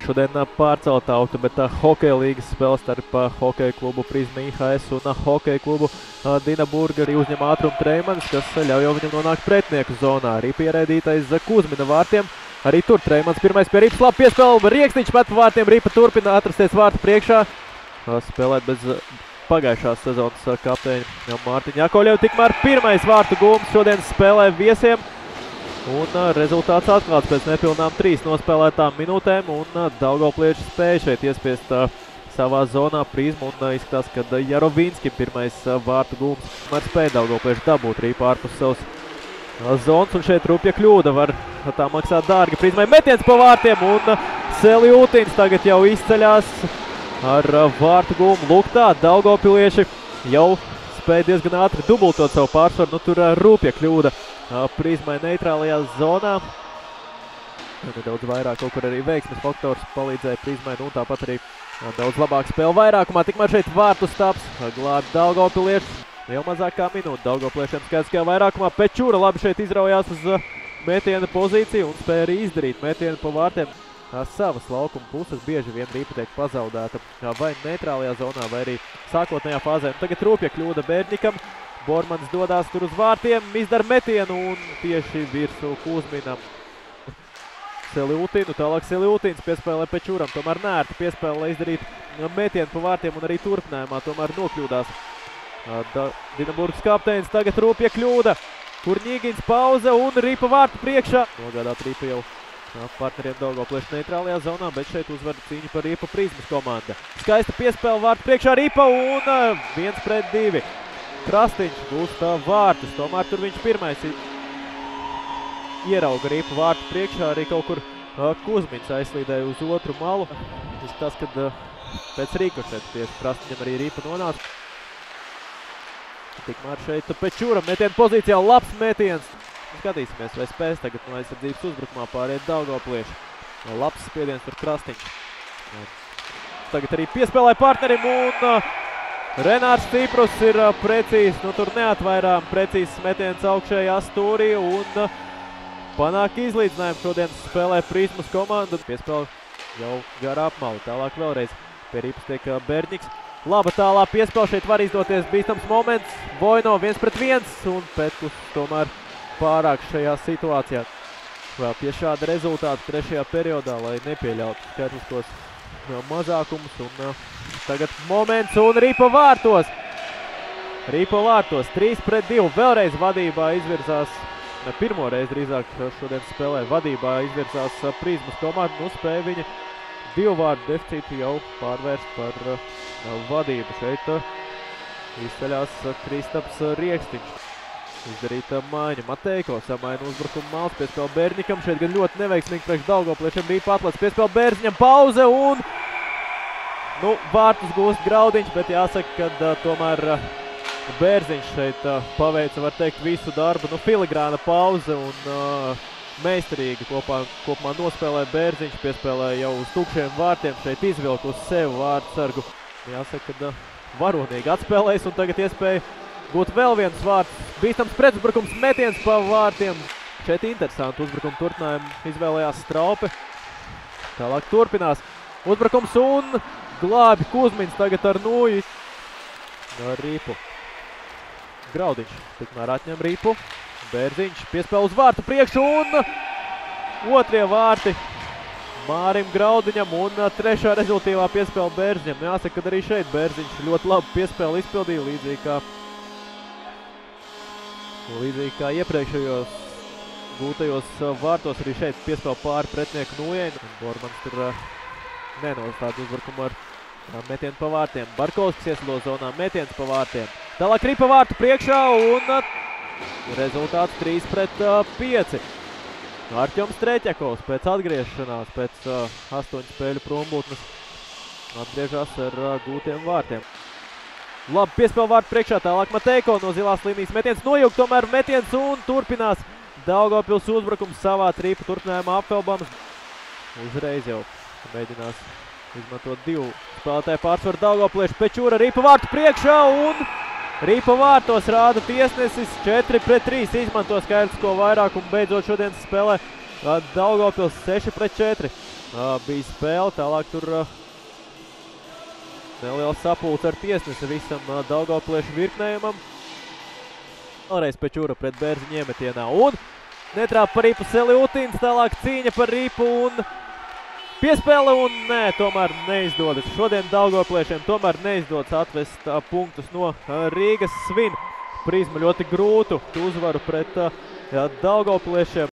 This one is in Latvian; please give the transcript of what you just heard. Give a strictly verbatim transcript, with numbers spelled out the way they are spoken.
Šodien pārcelt autu, bet hokeja līgas spēle starp hokeja klubu Prizma I H S un hokeja klubu Dina Burga arī uzņem ātrumu Treimanis, kas ļauj viņam nonākt pretnieku zonā. Arī pierēdītais Kuzmina vārtiem. Arī tur Treimans pirmais pie Ripas, labi piespēle, Rieksniņš met pa vārtiem, Ripa turpina atrasties vārtu priekšā. Spēlēt bez pagājušās sezonas kapteiņa Mārtiņa Jakovļeva, tikmēr pirmais vārtu gūms šodien spēlē viesiem. Un rezultāts atklāts pēc nepilnām trīs nospēlētām minūtēm, un Daugavplieši spēja šeit iespiest savā zonā Prizmu, un izskatās, ka Jarovinski pirmais vārtu gūms var spēja Daugavplieši dabūt Ripu ārpus savus zonas, un šeit rupja kļūda var tā maksāt dārgi Prizmai. Metiens pa vārtiem, un Seliutins tagad jau izceļās ar vārtu gūmu. Lūk tā, Daugavpilieši jau spēja diezgan ātri dubultot savu pārsvaru, nu tur rupja kļūda Prizmai neitrālajā zonā. Nedaudz vairāk kaut kur arī veiksmes faktors palīdzēja Prizmai, nu tāpat arī daudz labāk spēle vairākumā. Tikmēr šeit vārtu stāps glābi Daugavpilieši. Jau mazāk kā minūte Daugavpliešiem skaidriskajā vairākumā. Pečūra labi šeit izraujās uz metiena pozīciju un spēja arī izdarīt metienu pa vārtiem. Savas laukuma puses bieži vien Ripa tiek pazaudēta vai neitrālajā zonā, vai arī sākotnējā fāzē. Un tagad rūpja kļūda Bērņikam. Bormans dodās tur uz vārtiem, izdara metienu un tieši virsū Kuzminam. Seliutinu, tālāk Seliutins piespēlē Pečūram, tomēr nērti piespēlē, lai izdarītu metienu pa vārtiem un arī turpinājumā tomēr nokļūdās. Dinaburgas kapteinis tagad rūpja kļūda, Kurņīgiņs pauze un Ripa vārtu priekšā. Nogādāt Ripa jau partneriem Daugavplieši neitrālajā zonā, bet šeit uzvar cīņu par Ripa Prizmas komanda. Skaista piespēle vārtu priekšā Ripa un viens pret divi. Krastiņš gūst vārtus, tomēr tur viņš pirmais ierauga Ripa vārtu priekšā, arī kaut kur Kuzmins aizslīdēja uz otru malu. Tas, kad pēc rīkošēt tieši Krastiņam arī Ripa nonāca. Tikmēr šeit Pečūra metienu pozīcijā, labs metiens. Skatīsimies, vai spēs tagad no aizsardzības uzbrukumā pāriet Daugavplieši. Labs spiediens tur Krastiņš. Tagad arī piespēlē partnerim un Renārs Stiprus ir precīzs, nu tur neatvairām precīzs metiens augšējā stūrī un panāk izlīdzinājumu. Šodien spēlē Prizmas komanda. Piespēle jau garā apmali. Tālāk vēlreiz pie Ripas tiek Bērņiks. Laba tālā piespēle, šeit var izdoties bīstams moments. Vojno viens pret viens un Petkus tomēr pārāk šajā situācijā. Vēl pie šāda rezultāta trešajā periodā, lai nepieļautu skaitliskos mazākumus. Un tagad moments un Ripa vārtos. Ripa vārtos, trīs pret divi. Vēlreiz vadībā izvirzās, ne pirmo reizi drīzāk šodien spēlē, vadībā izvirzās Prizmas komanda. Nu spēja viņa divu vārdu deficītu jau pārvērst par vadību. Šeit izceļās Kristaps Rieksniņš. Izdarīta maiņa. Mateiko samaina uzbrukumu malas, piespēle Bērņikam. Šeit gan ļoti neveiksmīgi priekš Daugavpliešiem Ripa atlaists. Piespēle Bērziņam, pauze un nu, vārtus gūst Graudiņš, bet jāsaka, ka tomēr Bērziņš šeit paveica, var teikt, visu darbu. Nu, filigrāna pauze un uh, meistarīgi kopā, kopumā nospēlē Bērziņš, piespēlē jau uz tukšiem vārtiem, šeit izvilk uz sevi vārtu sargu. Jāsaka, ka uh, varonīgi atspēlējis un tagad iespēja gūt vēl viens vārds. Bīstams pretuzbrukums, metiens pa vārtiem. Šeit interesanti uzbrukumu turpinājumu izvēlējās Straupe. Tālāk turpinās uzbrukums un glābi Kuzmins tagad ar nūju. Ar Ripu. Graudiņš tikmēr atņem Ripu. Bērziņš piespēl uz vārtu priekšu un otrie vārti Mārim Graudiņam un trešā rezultīvā piespēle Bērziņam. Jāsaka, ka arī šeit Bērziņš ļoti labi piespēli izpildīja, līdzīgi kā Līdzīgi kā iepriekšējos gūtajos vārtos, arī šeit piespēl pāri pretnieku nūjai. Bormans tur nenostāda uzbrukumu ar metienu pa vārtiem. Barkovskis ieslo zonā, metiens pa vārtiem. Tālāk Ripa vārtu priekšā un rezultāts trīs pret pieci. Arķoms Treķakovs pēc atgriešanās, pēc astoņu spēļu prombūtnes atgriežas ar gūtiem vārtiem. Labi, piespēle vārtu priekšā, tālāk Mateiko no zilās līnijas metiens nojūg, tomēr metiens un turpinās Daugavpils uzbrukums savā Ripa turpinājumā apvelbams. Uzreiz jau mēģinās izmantot divu spēlētāju pārsvaru Daugavplieši. Pečūra Ripa vārtu priekšā un Ripa vārtos rāda tiesnesis četri pret trīs. Izmanto skaidrisko vairākumu beidzot šodienas spēlē Daugavpils seši pret četri. uh, bija spēle, tālāk tur uh, neliela sapulce ar tiesnesi visam uh, Daugavpliešu virknējumam. Vēlreiz Pečura pret Bērziņu iemetienā un netrāpa par ripu Seliutins, tālāk cīņa par ripu un piespēle un nē, tomēr neizdodas. Šodien Daugavpliešiem tomēr neizdodas atvest uh, punktus no uh, Rīgas svin. Prizma ļoti grūtu uzvaru pret uh, Daugavpliešiem.